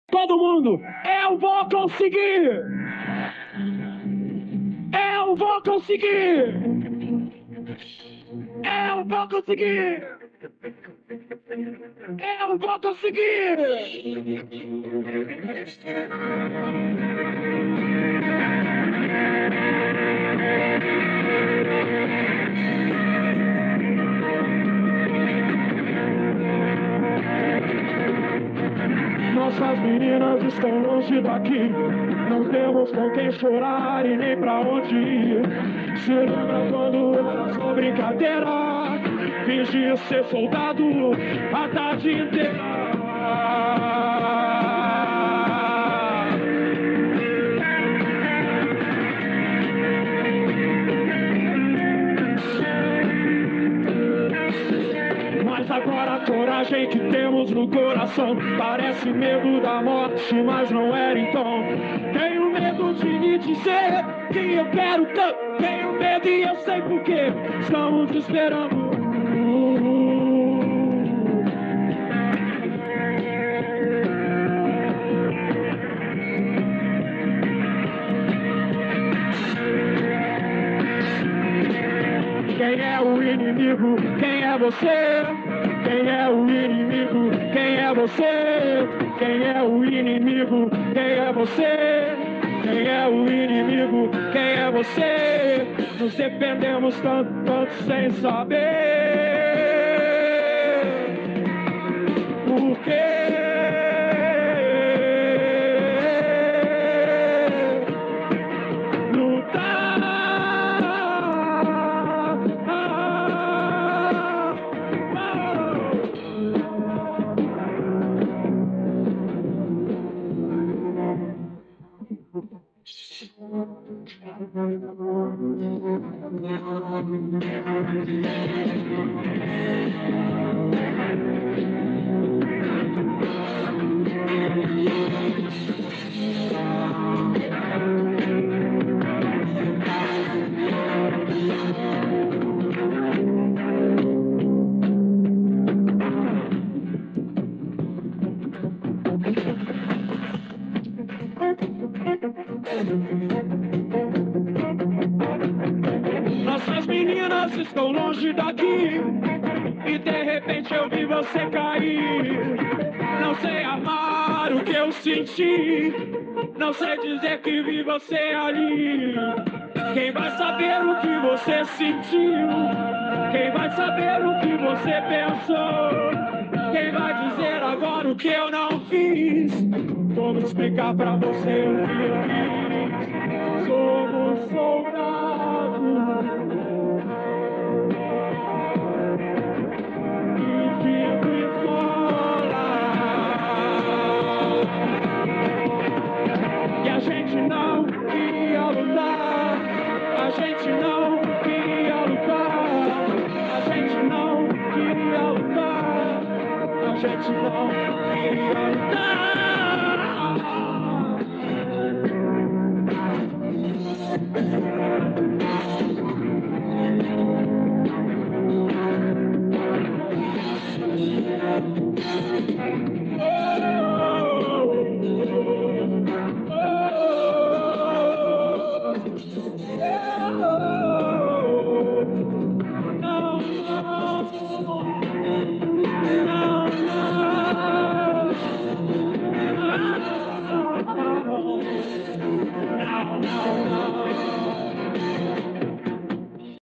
Todo mundo, eu vou conseguir! Eu vou conseguir! Eu vou conseguir! Eu vou conseguir! Nossas meninas estão longe daqui. Não temos com quem chorar e nem pra onde ir. Se lembra quando era só brincadeira? Fingia ser soldado a tarde inteira. Mas agora a coragem que temos no coração parece medo da morte, mas não era então. Tenho medo de lhe dizer que eu quero tanto. Tenho medo e eu sei por quê. Estamos esperando. Quem é o inimigo? Quem é você? Quem é o inimigo? Quem é você? Quem é o inimigo? Quem é você? Quem é o inimigo? Quem é você? Nos defendemos tanto, tanto sem saber por quê. Nossas meninas estão longe daqui e de repente eu vi você cair. Não sei amar o que eu senti, não sei dizer que vi você ali. Quem vai saber o que você sentiu? Quem vai saber o que você pensou? Quem vai dizer agora o que eu não fiz? Como explicar pra você o que eu fiz? Somos soldados de escola e a gente não queria lutar. A gente não queria lutar. A gente não queria lutar. A gente não queria lutar.